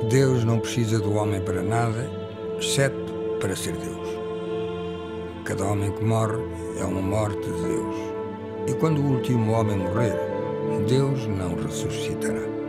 Deus não precisa do homem para nada, exceto para ser Deus. Cada homem que morre é uma morte de Deus. E quando o último homem morrer, Deus não ressuscitará.